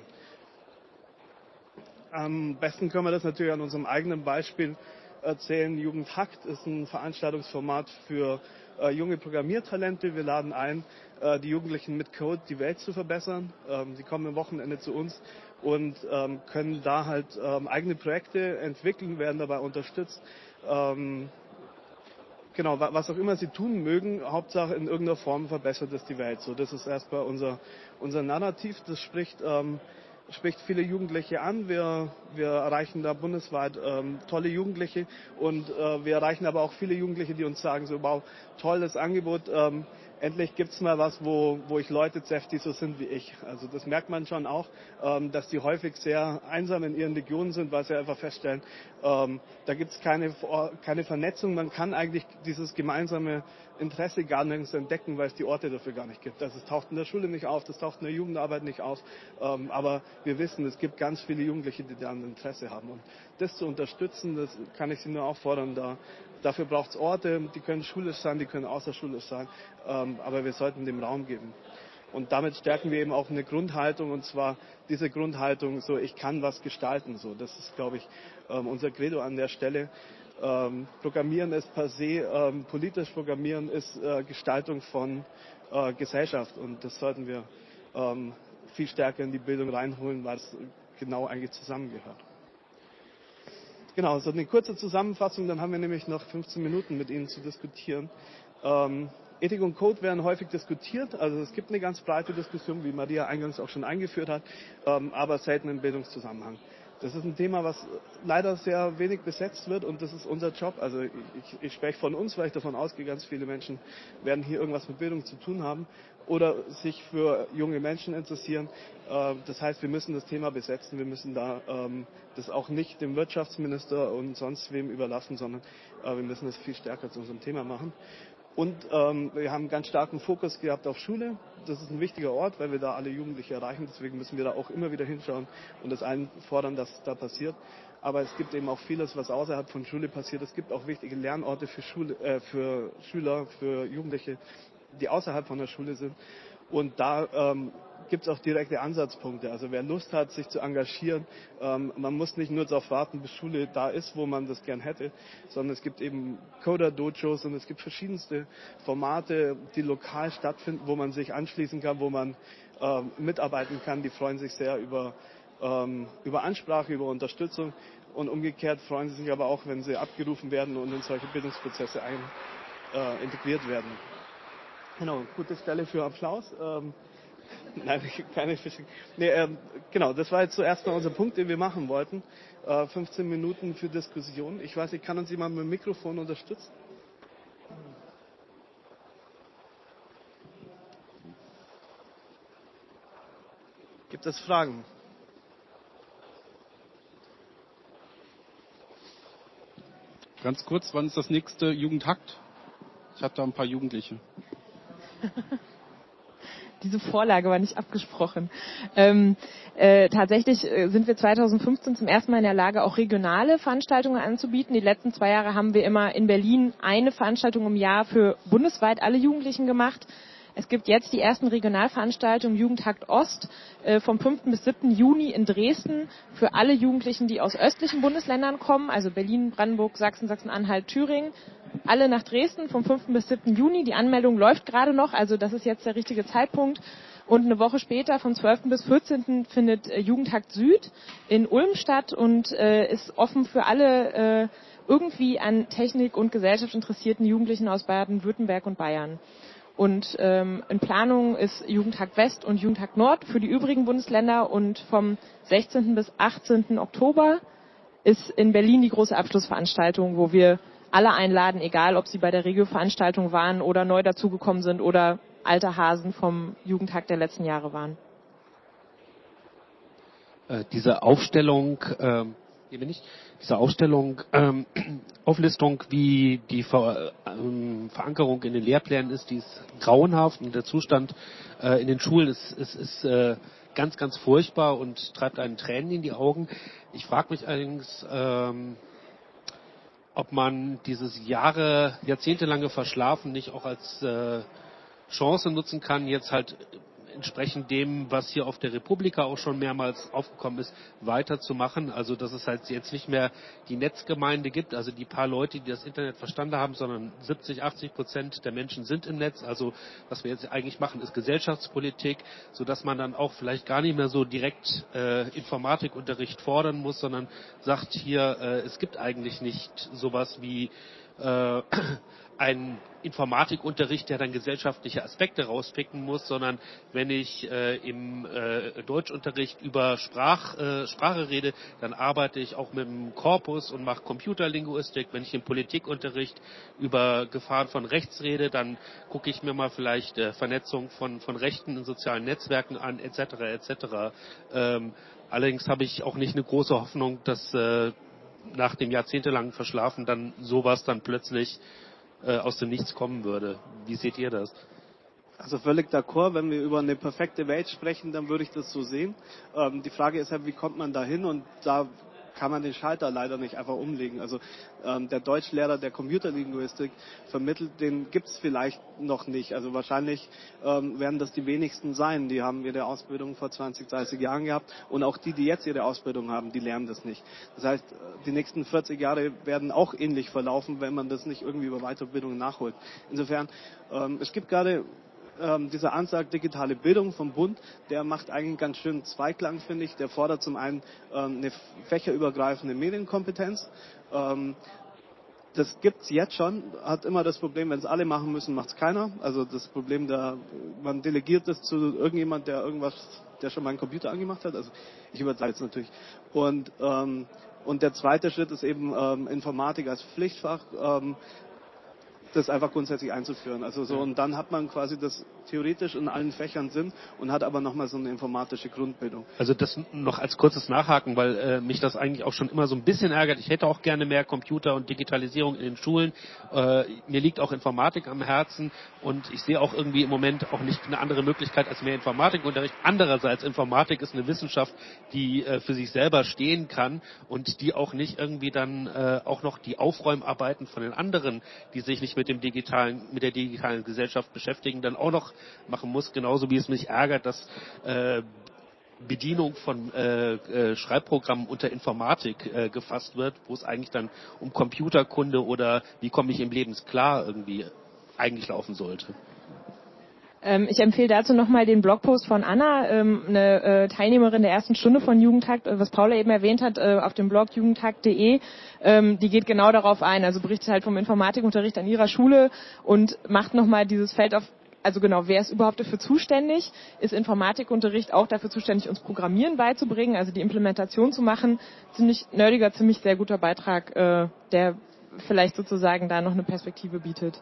Am besten können wir das natürlich an unserem eigenen Beispiel erzählen. Jugendhackt ist ein Veranstaltungsformat für äh, junge Programmiertalente. Wir laden ein, äh, die Jugendlichen mit Code die Welt zu verbessern. Ähm, sie kommen am Wochenende zu uns und ähm, können da halt ähm, eigene Projekte entwickeln, werden dabei unterstützt. Ähm, genau, was auch immer sie tun mögen, Hauptsache in irgendeiner Form verbessert es die Welt. So, das ist erstmal unser, unser Narrativ. Das spricht, ähm, spricht viele Jugendliche an. Wir, wir erreichen da bundesweit ähm, tolle Jugendliche und äh, wir erreichen aber auch viele Jugendliche, die uns sagen, so, wow, tolles Angebot. Ähm, Endlich gibt es mal was, wo, wo ich Leute treffe, die so sind wie ich. Also das merkt man schon auch, ähm, dass die häufig sehr einsam in ihren Regionen sind, weil sie einfach feststellen, ähm, da gibt es keine, keine Vernetzung. Man kann eigentlich dieses gemeinsame Interesse gar nirgends entdecken, weil es die Orte dafür gar nicht gibt. Also es taucht in der Schule nicht auf, das taucht in der Jugendarbeit nicht auf. Ähm, aber wir wissen, es gibt ganz viele Jugendliche, die da ein Interesse haben. Und das zu unterstützen, das kann ich Sie nur auffordern, da Dafür braucht es Orte, die können schulisch sein, die können außerschulisch sein, ähm, aber wir sollten dem Raum geben. Und damit stärken wir eben auch eine Grundhaltung, und zwar diese Grundhaltung, so ich kann was gestalten. So, das ist, glaube ich, ähm, unser Credo an der Stelle. Ähm, Programmieren ist per se, ähm, politisch Programmieren ist äh, Gestaltung von äh, Gesellschaft, und das sollten wir ähm, viel stärker in die Bildung reinholen, weil es genau eigentlich zusammengehört. Genau, so eine kurze Zusammenfassung, dann haben wir nämlich noch fünfzehn Minuten mit Ihnen zu diskutieren. Ähm, Ethik und Code werden häufig diskutiert, also es gibt eine ganz breite Diskussion, wie Maria eingangs auch schon eingeführt hat, ähm, aber selten im Bildungszusammenhang. Das ist ein Thema, was leider sehr wenig besetzt wird, und das ist unser Job. Also ich, ich spreche von uns, weil ich davon ausgehe, ganz viele Menschen werden hier irgendwas mit Bildung zu tun haben oder sich für junge Menschen interessieren. Das heißt, wir müssen das Thema besetzen. Wir müssen da ähm, das auch nicht dem Wirtschaftsminister und sonst wem überlassen, sondern äh, wir müssen das viel stärker zu unserem Thema machen. Und ähm, wir haben einen ganz starken Fokus gehabt auf Schule. Das ist ein wichtiger Ort, weil wir da alle Jugendliche erreichen. Deswegen müssen wir da auch immer wieder hinschauen und das einfordern, dass da passiert. Aber es gibt eben auch vieles, was außerhalb von Schule passiert. Es gibt auch wichtige Lernorte für, Schule, äh, für Schüler, für Jugendliche, die außerhalb von der Schule sind. Und da ähm, gibt es auch direkte Ansatzpunkte. Also wer Lust hat, sich zu engagieren, ähm, man muss nicht nur darauf warten, bis Schule da ist, wo man das gern hätte, sondern es gibt eben Coder-Dojos und es gibt verschiedenste Formate, die lokal stattfinden, wo man sich anschließen kann, wo man ähm, mitarbeiten kann. Die freuen sich sehr über, ähm, über Ansprache, über Unterstützung, und umgekehrt freuen sie sich aber auch, wenn sie abgerufen werden und in solche Bildungsprozesse ein, äh, integriert werden. Genau, gute Stelle für Applaus. Ähm, nein, keine Phishing. Nee, ähm, genau, das war jetzt zuerst mal unser Punkt, den wir machen wollten. Äh, fünfzehn Minuten für Diskussion. Ich weiß nicht, kann uns jemand mit dem Mikrofon unterstützen? Gibt es Fragen? Ganz kurz, wann ist das nächste Jugendhackt? Ich habe da ein paar Jugendliche. Diese Vorlage war nicht abgesprochen. Ähm, äh, tatsächlich sind wir zweitausendfünfzehn zum ersten Mal in der Lage, auch regionale Veranstaltungen anzubieten. Die letzten zwei Jahre haben wir immer in Berlin eine Veranstaltung im Jahr für bundesweit alle Jugendlichen gemacht. Es gibt jetzt die ersten Regionalveranstaltungen Jugendhackt Ost äh, vom fünften bis siebten Juni in Dresden für alle Jugendlichen, die aus östlichen Bundesländern kommen, also Berlin, Brandenburg, Sachsen, Sachsen-Anhalt, Thüringen. Alle nach Dresden vom fünften bis siebten Juni. Die Anmeldung läuft gerade noch, also das ist jetzt der richtige Zeitpunkt. Und eine Woche später, vom zwölften bis vierzehnten findet äh, Jugendhackt Süd in Ulm statt und äh, ist offen für alle äh, irgendwie an Technik und Gesellschaft interessierten Jugendlichen aus Baden-Württemberg und Bayern. Und ähm, in Planung ist Jugendhackt West und Jugendhackt Nord für die übrigen Bundesländer, und vom sechzehnten bis achtzehnten Oktober ist in Berlin die große Abschlussveranstaltung, wo wir alle einladen, egal ob sie bei der Regio-Veranstaltung waren oder neu dazugekommen sind oder alte Hasen vom Jugendtag der letzten Jahre waren. Äh, diese Aufstellung, ähm, hier bin ich, diese Aufstellung, ähm, Auflistung, wie die Ver, ähm, Verankerung in den Lehrplänen ist, die ist grauenhaft und der Zustand äh, in den Schulen ist, ist, ist äh, ganz, ganz furchtbar und treibt einen Tränen in die Augen. Ich frage mich allerdings, ähm, ob man dieses Jahre, jahrzehntelange Verschlafen nicht auch als äh, Chance nutzen kann, jetzt halt entsprechend dem, was hier auf der Republika auch schon mehrmals aufgekommen ist, weiterzumachen. Also dass es halt jetzt nicht mehr die Netzgemeinde gibt, also die paar Leute, die das Internet verstanden haben, sondern siebzig, achtzig Prozent der Menschen sind im Netz. Also was wir jetzt eigentlich machen, ist Gesellschaftspolitik, sodass man dann auch vielleicht gar nicht mehr so direkt äh, Informatikunterricht fordern muss, sondern sagt hier, äh, es gibt eigentlich nicht sowas wie äh, ein Informatikunterricht, der dann gesellschaftliche Aspekte rauspicken muss, sondern wenn ich äh, im äh, Deutschunterricht über Sprach, äh, Sprache rede, dann arbeite ich auch mit dem Korpus und mache Computerlinguistik. Wenn ich im Politikunterricht über Gefahren von rechts rede, dann gucke ich mir mal vielleicht äh, Vernetzung von, von Rechten in sozialen Netzwerken an, et cetera et cetera. Ähm, allerdings habe ich auch nicht eine große Hoffnung, dass äh, nach dem jahrzehntelangen Verschlafen dann sowas dann plötzlich aus dem Nichts kommen würde. Wie seht ihr das? Also völlig d'accord, wenn wir über eine perfekte Welt sprechen, dann würde ich das so sehen. Ähm, die Frage ist halt, wie kommt man da hin? Und da kann man den Schalter leider nicht einfach umlegen. Also ähm, der Deutschlehrer der Computerlinguistik vermittelt, den gibt es vielleicht noch nicht. Also wahrscheinlich ähm, werden das die wenigsten sein. Die haben ihre Ausbildung vor zwanzig, dreißig Jahren gehabt und auch die, die jetzt ihre Ausbildung haben, die lernen das nicht. Das heißt, die nächsten vierzig Jahre werden auch ähnlich verlaufen, wenn man das nicht irgendwie über Weiterbildung nachholt. Insofern, ähm, es gibt gerade Ähm, dieser Ansatz digitale Bildung vom Bund, der macht eigentlich einen ganz schönen Zweiklang, finde ich. Der fordert zum einen ähm, eine fächerübergreifende Medienkompetenz. Ähm, das gibt's jetzt schon, hat immer das Problem, wenn es alle machen müssen, macht es keiner. Also das Problem, da man delegiert das zu irgendjemand, der irgendwas, der schon mal einen Computer angemacht hat. Also ich übertreibe jetzt natürlich. Und ähm, und der zweite Schritt ist eben ähm, Informatik als Pflichtfach. Ähm, das einfach grundsätzlich einzuführen. Also so, und dann hat man quasi das theoretisch in allen Fächern Sinn und hat aber nochmal so eine informatische Grundbildung. Also das noch als kurzes Nachhaken, weil äh, mich das eigentlich auch schon immer so ein bisschen ärgert. Ich hätte auch gerne mehr Computer und Digitalisierung in den Schulen. Äh, mir liegt auch Informatik am Herzen und ich sehe auch irgendwie im Moment auch nicht eine andere Möglichkeit als mehr Informatikunterricht. Andererseits, Informatik ist eine Wissenschaft, die äh, für sich selber stehen kann und die auch nicht irgendwie dann äh, auch noch die Aufräumarbeiten von den anderen, die sich nicht mit dem digitalen, mit der digitalen Gesellschaft beschäftigen, dann auch noch machen muss, genauso wie es mich ärgert, dass äh, Bedienung von äh, äh, Schreibprogrammen unter Informatik äh, gefasst wird, wo es eigentlich dann um Computerkunde oder wie komme ich im Leben klar irgendwie eigentlich laufen sollte. Ähm, ich empfehle dazu nochmal den Blogpost von Anna, ähm, eine äh, Teilnehmerin der ersten Stunde von Jugendtag, äh, was Paula eben erwähnt hat, äh, auf dem Blog jugendtag punkt de. Ähm, die geht genau darauf ein, also berichtet halt vom Informatikunterricht an ihrer Schule und macht nochmal dieses Feld auf. Also genau, wer ist überhaupt dafür zuständig? Ist Informatikunterricht auch dafür zuständig, uns Programmieren beizubringen, also die Implementation zu machen? Ziemlich nerdiger, ziemlich sehr guter Beitrag, äh, der vielleicht sozusagen da noch eine Perspektive bietet.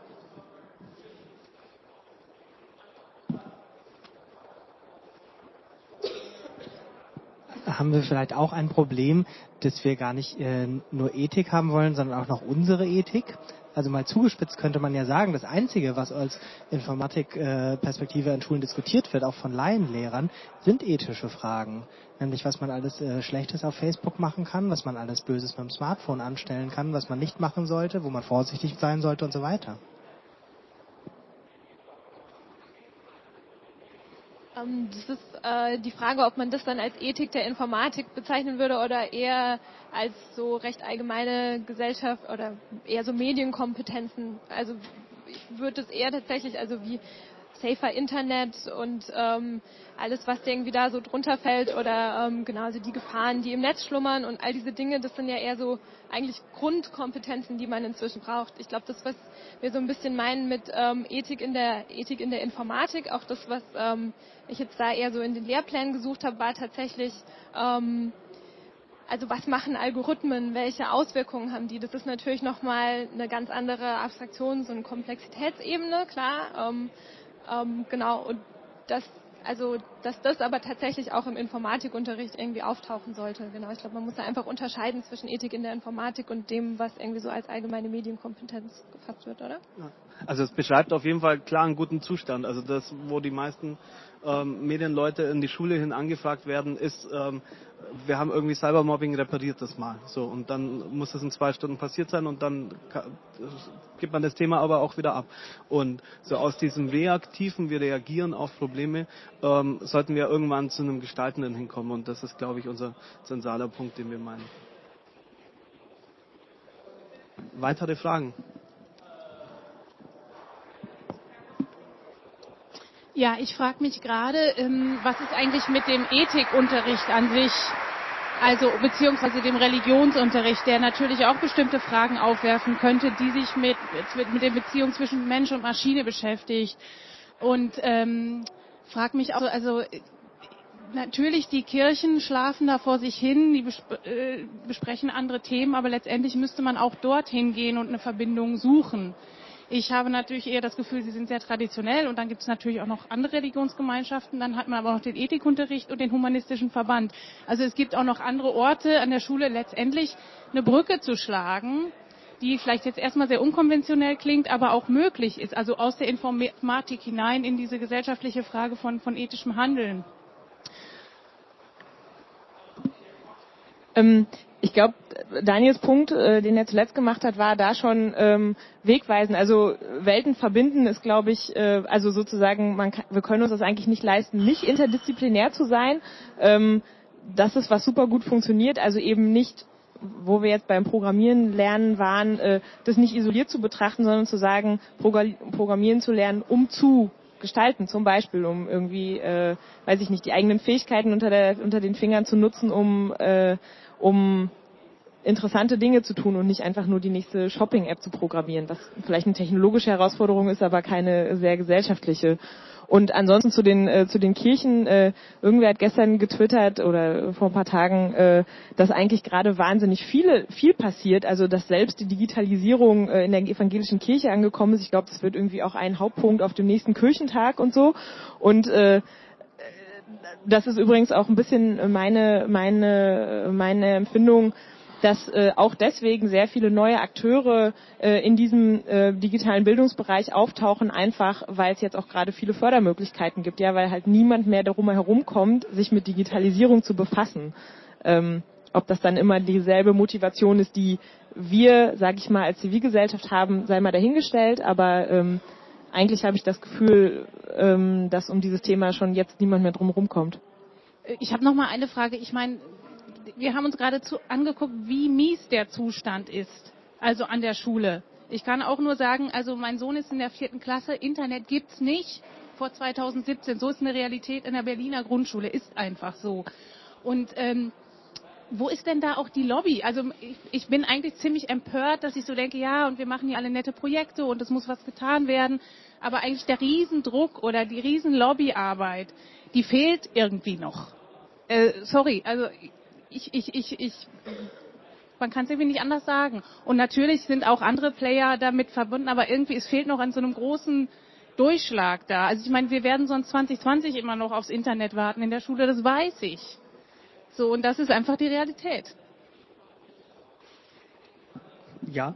Haben wir vielleicht auch ein Problem, dass wir gar nicht äh, nur Ethik haben wollen, sondern auch noch unsere Ethik? Also mal zugespitzt könnte man ja sagen, das Einzige, was als Informatikperspektive äh, in Schulen diskutiert wird, auch von Laienlehrern, sind ethische Fragen. Nämlich, was man alles äh, Schlechtes auf Facebook machen kann, was man alles Böses mit dem Smartphone anstellen kann, was man nicht machen sollte, wo man vorsichtig sein sollte und so weiter. Das ist äh, die Frage, ob man das dann als Ethik der Informatik bezeichnen würde oder eher als so recht allgemeine Gesellschaft oder eher so Medienkompetenzen. Also ich würde es eher tatsächlich, also wie safer Internet und ähm, alles, was irgendwie da so drunter fällt oder ähm, genau, also die Gefahren, die im Netz schlummern und all diese Dinge, das sind ja eher so eigentlich Grundkompetenzen, die man inzwischen braucht. Ich glaube, das, was wir so ein bisschen meinen mit ähm, Ethik in der Ethik in der Informatik, auch das, was ähm, ich jetzt da eher so in den Lehrplänen gesucht habe, war tatsächlich ähm, also was machen Algorithmen, welche Auswirkungen haben die? Das ist natürlich nochmal eine ganz andere Abstraktions- und Komplexitätsebene, klar. Ähm, ähm, genau, und das, also, dass das aber tatsächlich auch im Informatikunterricht irgendwie auftauchen sollte. Genau, ich glaube, man muss da einfach unterscheiden zwischen Ethik in der Informatik und dem, was irgendwie so als allgemeine Medienkompetenz gefasst wird, oder? Ja. Also es beschreibt auf jeden Fall klar einen guten Zustand. Also das, wo die meisten ähm, Medienleute in die Schule hin angefragt werden, ist, ähm, wir haben irgendwie Cybermobbing, repariert das mal. So, und dann muss das in zwei Stunden passiert sein und dann kann, gibt man das Thema aber auch wieder ab. Und so aus diesem Reaktiven, wir reagieren auf Probleme, ähm, sollten wir irgendwann zu einem Gestaltenden hinkommen. Und das ist, glaube ich, unser zentraler Punkt, den wir meinen. Weitere Fragen? Ja, ich frage mich gerade, ähm, was ist eigentlich mit dem Ethikunterricht an sich, also beziehungsweise dem Religionsunterricht, der natürlich auch bestimmte Fragen aufwerfen könnte, die sich mit mit, mit der Beziehung zwischen Mensch und Maschine beschäftigt. Und ähm, frage mich auch, also natürlich die Kirchen schlafen da vor sich hin, die besp- äh, besprechen andere Themen, aber letztendlich müsste man auch dorthin gehen und eine Verbindung suchen. Ich habe natürlich eher das Gefühl, sie sind sehr traditionell und dann gibt es natürlich auch noch andere Religionsgemeinschaften. Dann hat man aber noch den Ethikunterricht und den humanistischen Verband. Also es gibt auch noch andere Orte an der Schule, letztendlich eine Brücke zu schlagen, die vielleicht jetzt erstmal sehr unkonventionell klingt, aber auch möglich ist. Also aus der Informatik hinein in diese gesellschaftliche Frage von, von ethischem Handeln. Ähm, ich glaube, Daniels Punkt, äh, den er zuletzt gemacht hat, war da schon ähm, wegweisend. Also Welten verbinden ist, glaube ich, äh, also sozusagen, man kann, wir können uns das eigentlich nicht leisten, nicht interdisziplinär zu sein. Ähm, das ist, was super gut funktioniert. Also eben nicht, wo wir jetzt beim Programmieren lernen waren, äh, das nicht isoliert zu betrachten, sondern zu sagen, Programmieren zu lernen, um zu gestalten, zum Beispiel, um irgendwie, äh, weiß ich nicht, die eigenen Fähigkeiten unter der unter den Fingern zu nutzen, um äh, um interessante Dinge zu tun und nicht einfach nur die nächste Shopping-App zu programmieren, was vielleicht eine technologische Herausforderung ist, aber keine sehr gesellschaftliche. Und ansonsten zu den äh, zu den Kirchen, äh, irgendwer hat gestern getwittert oder vor ein paar Tagen, äh, dass eigentlich gerade wahnsinnig viele viel passiert, also dass selbst die Digitalisierung äh, in der evangelischen Kirche angekommen ist. Ich glaube, das wird irgendwie auch ein Hauptpunkt auf dem nächsten Kirchentag und so. Und äh, das ist übrigens auch ein bisschen meine meine meine Empfindung, dass äh, auch deswegen sehr viele neue Akteure äh, in diesem äh, digitalen Bildungsbereich auftauchen, einfach weil es jetzt auch gerade viele Fördermöglichkeiten gibt, ja, weil halt niemand mehr darum herumkommt, sich mit Digitalisierung zu befassen. Ähm, ob das dann immer dieselbe Motivation ist, die wir, sage ich mal, als Zivilgesellschaft haben, sei mal dahingestellt, aber ähm, eigentlich habe ich das Gefühl, ähm, dass um dieses Thema schon jetzt niemand mehr drum rumkommt. Ich habe noch mal eine Frage. Ich meine, wir haben uns gerade zu, angeguckt, wie mies der Zustand ist, also an der Schule. Ich kann auch nur sagen, also mein Sohn ist in der vierten Klasse, Internet gibt's nicht vor zweitausendsiebzehn. So ist eine Realität in der Berliner Grundschule, ist einfach so. Und ähm, wo ist denn da auch die Lobby? Also ich, ich bin eigentlich ziemlich empört, dass ich so denke, ja, und wir machen hier alle nette Projekte und es muss was getan werden. Aber eigentlich der Riesendruck oder die Riesenlobbyarbeit, die fehlt irgendwie noch. Äh, sorry, also ich, ich, ich, ich, man kann es irgendwie nicht anders sagen. Und natürlich sind auch andere Player damit verbunden, aber irgendwie, es fehlt noch an so einem großen Durchschlag da. Also ich meine, wir werden sonst zwanzig zwanzig immer noch aufs Internet warten in der Schule, das weiß ich. So, und das ist einfach die Realität. Ja.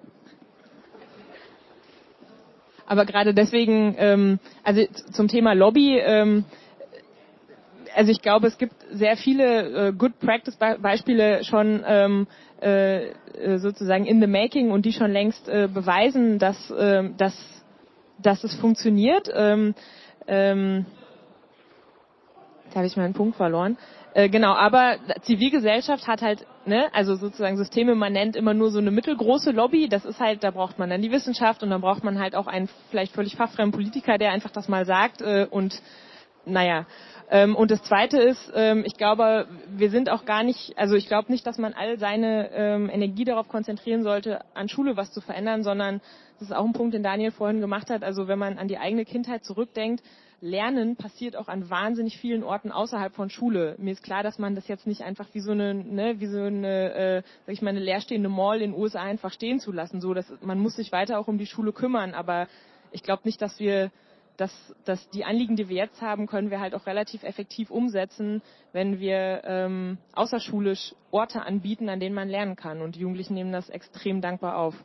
Aber gerade deswegen, ähm, also zum Thema Lobby, ähm, also ich glaube, es gibt sehr viele äh, Good Practice Beispiele schon ähm, äh, sozusagen in the making und die schon längst äh, beweisen, dass, äh, dass, dass es funktioniert. Ähm, ähm, jetzt habe ich meinen Punkt verloren. Äh, genau, aber Zivilgesellschaft hat halt, ne, also sozusagen systemimmanent immer nur so eine mittelgroße Lobby. Das ist halt, da braucht man dann die Wissenschaft und dann braucht man halt auch einen vielleicht völlig fachfremden Politiker, der einfach das mal sagt äh, und naja. Ähm, und das Zweite ist, ähm, ich glaube, wir sind auch gar nicht, also ich glaube nicht, dass man all seine ähm, Energie darauf konzentrieren sollte, an Schule was zu verändern, sondern das ist auch ein Punkt, den Daniel vorhin gemacht hat, also wenn man an die eigene Kindheit zurückdenkt, Lernen passiert auch an wahnsinnig vielen Orten außerhalb von Schule. Mir ist klar, dass man das jetzt nicht einfach wie so eine, ne, wie so eine, äh, sag ich mal, eine leerstehende Mall in den U S A einfach stehen zu lassen. So, dass man muss sich weiter auch um die Schule kümmern. Aber ich glaube nicht, dass wir, dass, dass die Anliegen, die wir jetzt haben, können wir halt auch relativ effektiv umsetzen, wenn wir ähm, außerschulisch Orte anbieten, an denen man lernen kann. Und die Jugendlichen nehmen das extrem dankbar auf.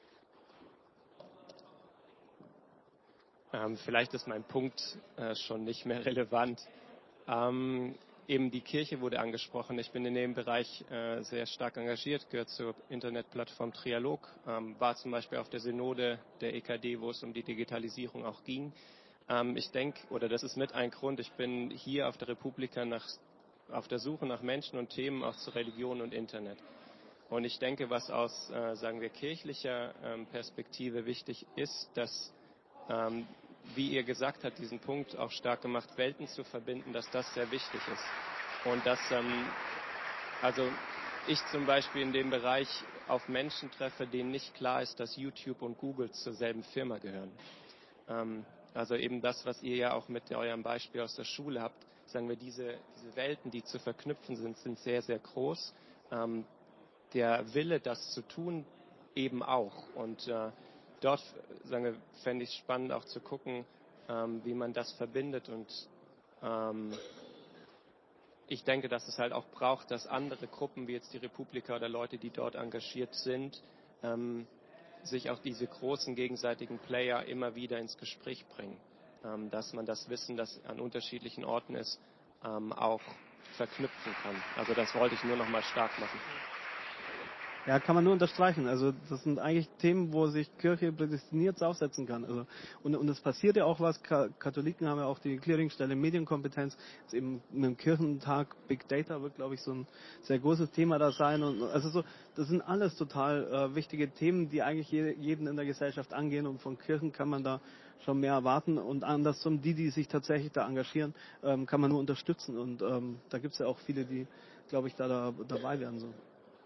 Ähm, vielleicht ist mein Punkt äh, schon nicht mehr relevant. Ähm, eben die Kirche wurde angesprochen. Ich bin in dem Bereich äh, sehr stark engagiert, gehört zur Internetplattform Trialog, ähm, war zum Beispiel auf der Synode der E K D, wo es um die Digitalisierung auch ging. Ähm, ich denke, oder das ist mit ein Grund, ich bin hier auf der Republika nach, auf der Suche nach Menschen und Themen auch zu Religion und Internet. Und ich denke, was aus, äh, sagen wir, kirchlicher ähm, Perspektive wichtig ist, dass Ähm, wie ihr gesagt habt, diesen Punkt auch stark gemacht, Welten zu verbinden, dass das sehr wichtig ist. Und dass, ähm, also ich zum Beispiel in dem Bereich auf Menschen treffe, denen nicht klar ist, dass YouTube und Google zur selben Firma gehören. Ähm, also eben das, was ihr ja auch mit eurem Beispiel aus der Schule habt, sagen wir, diese, diese Welten, die zu verknüpfen sind, sind sehr, sehr groß. Ähm, der Wille, das zu tun, eben auch. Und äh, dort, sagen wir, fände ich es spannend auch zu gucken, ähm, wie man das verbindet. Und ähm, ich denke, dass es halt auch braucht, dass andere Gruppen, wie jetzt die Republika oder Leute, die dort engagiert sind, ähm, sich auch diese großen gegenseitigen Player immer wieder ins Gespräch bringen. Ähm, dass man das Wissen, das an unterschiedlichen Orten ist, ähm, auch verknüpfen kann. Also das wollte ich nur noch mal stark machen. Ja, kann man nur unterstreichen. Also das sind eigentlich Themen, wo sich Kirche prädestiniert aufsetzen kann. Also und und es passiert ja auch was. Ka- Katholiken haben ja auch die Clearingstelle Medienkompetenz. Jetzt eben mit dem Kirchentag Big Data wird, glaube ich, so ein sehr großes Thema da sein. Und also so, das sind alles total äh, wichtige Themen, die eigentlich je, jeden in der Gesellschaft angehen. Und von Kirchen kann man da schon mehr erwarten. Und andersrum, die, die sich tatsächlich da engagieren, ähm, kann man nur unterstützen. Und ähm, da gibt es ja auch viele, die, glaube ich, da, da dabei wären. So.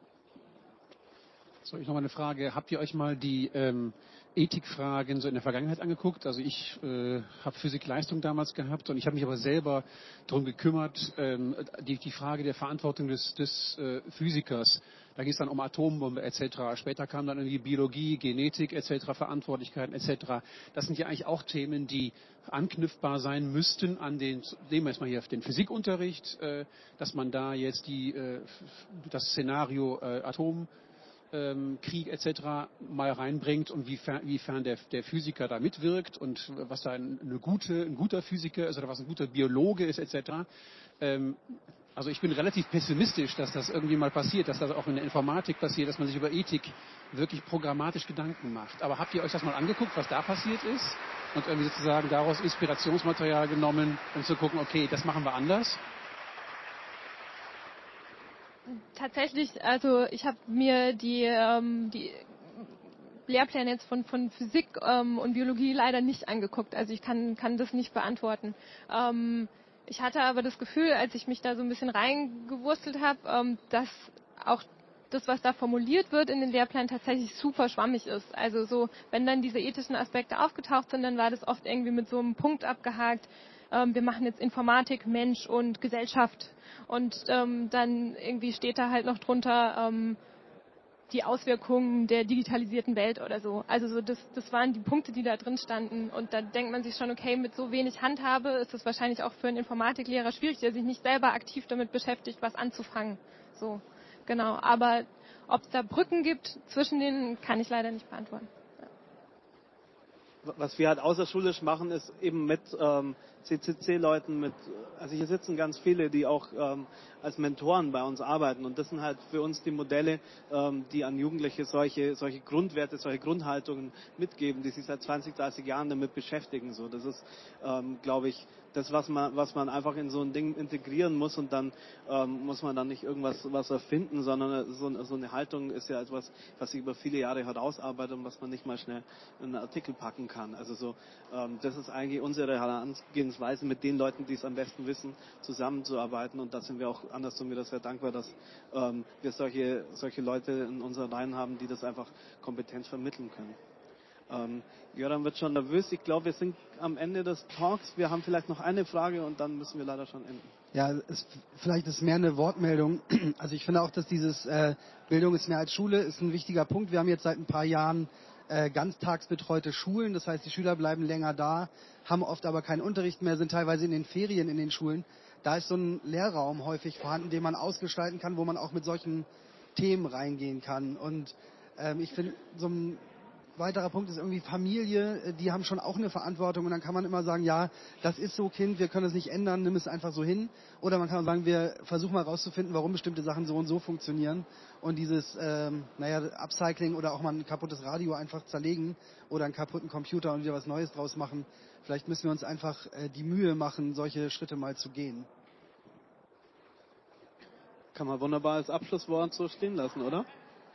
So, ich noch mal eine Frage. Habt ihr euch mal die ähm, Ethikfragen so in der Vergangenheit angeguckt? Also ich äh, habe Physik-Leistung damals gehabt und ich habe mich aber selber darum gekümmert, ähm, die, die Frage der Verantwortung des, des äh, Physikers. Da ging es dann um Atombombe et cetera. Später kam dann irgendwie Biologie, Genetik et cetera, Verantwortlichkeiten et cetera. Das sind ja eigentlich auch Themen, die anknüpfbar sein müssten an den, nehmen wir jetzt mal hier den Physikunterricht, äh, dass man da jetzt die, äh, das Szenario äh, Atom Krieg et cetera mal reinbringt und wiefern, wiefern der, der Physiker da mitwirkt und was da eine gute, ein guter Physiker ist oder was ein guter Biologe ist et cetera. Ähm, also ich bin relativ pessimistisch, dass das irgendwie mal passiert, dass das auch in der Informatik passiert, dass man sich über Ethik wirklich programmatisch Gedanken macht. Aber habt ihr euch das mal angeguckt, was da passiert ist? Und irgendwie sozusagen daraus Inspirationsmaterial genommen, um zu gucken, okay, das machen wir anders? Tatsächlich, also ich habe mir die, ähm, die Lehrpläne jetzt von, von Physik ähm, und Biologie leider nicht angeguckt. Also ich kann, kann das nicht beantworten. Ähm, ich hatte aber das Gefühl, als ich mich da so ein bisschen reingewurstelt habe, ähm, dass auch das, was da formuliert wird in den Lehrplänen, tatsächlich super schwammig ist. Also so, wenn dann diese ethischen Aspekte aufgetaucht sind, dann war das oft irgendwie mit so einem Punkt abgehakt. Ähm, wir machen jetzt Informatik, Mensch und Gesellschaft. Und ähm, dann irgendwie steht da halt noch drunter ähm, die Auswirkungen der digitalisierten Welt oder so. Also so das, das waren die Punkte, die da drin standen. Und da denkt man sich schon, okay, mit so wenig Handhabe ist es wahrscheinlich auch für einen Informatiklehrer schwierig, der sich nicht selber aktiv damit beschäftigt, was anzufangen. So, genau. Aber ob es da Brücken gibt zwischen denen, kann ich leider nicht beantworten. Was wir halt außerschulisch machen, ist eben mit ähm, C C C-Leuten, mit, also hier sitzen ganz viele, die auch ähm, als Mentoren bei uns arbeiten. Und das sind halt für uns die Modelle, ähm, die an Jugendliche solche, solche Grundwerte, solche Grundhaltungen mitgeben, die sich seit zwanzig, dreißig Jahren damit beschäftigen. So, das ist, ähm, glaube ich, das, was man, was man einfach in so ein Ding integrieren muss, und dann ähm, muss man dann nicht irgendwas was erfinden, sondern so, so eine Haltung ist ja etwas, was sich über viele Jahre herausarbeitet und was man nicht mal schnell in einen Artikel packen kann. Also so, ähm, das ist eigentlich unsere Herangehensweise, mit den Leuten, die es am besten wissen, zusammenzuarbeiten, und da sind wir auch andersrum wieder sehr dankbar, dass ähm, wir solche, solche Leute in unseren Reihen haben, die das einfach kompetent vermitteln können. Ähm, Göran wird schon nervös. Ich glaube, wir sind am Ende des Talks. Wir haben vielleicht noch eine Frage und dann müssen wir leider schon enden. Ja, es, vielleicht ist mehr eine Wortmeldung. Also ich finde auch, dass dieses äh, Bildung ist mehr als Schule ist ein wichtiger Punkt. Wir haben jetzt seit ein paar Jahren äh, ganztagsbetreute Schulen. Das heißt, die Schüler bleiben länger da, haben oft aber keinen Unterricht mehr, sind teilweise in den Ferien in den Schulen. Da ist so ein Lehrraum häufig vorhanden, den man ausgestalten kann, wo man auch mit solchen Themen reingehen kann. Und ähm, ich finde, so ein weiterer Punkt ist irgendwie Familie, die haben schon auch eine Verantwortung und dann kann man immer sagen, ja, das ist so, Kind, wir können es nicht ändern, nimm es einfach so hin. Oder man kann sagen, wir versuchen mal rauszufinden, warum bestimmte Sachen so und so funktionieren und dieses, ähm, naja, Upcycling oder auch mal ein kaputtes Radio einfach zerlegen oder einen kaputten Computer und wieder was Neues draus machen. Vielleicht müssen wir uns einfach äh, die Mühe machen, solche Schritte mal zu gehen. Kann man wunderbar als Abschlusswort so stehen lassen, oder?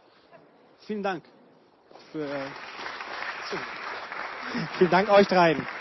Vielen Dank. Für, äh, Vielen Dank euch dreien.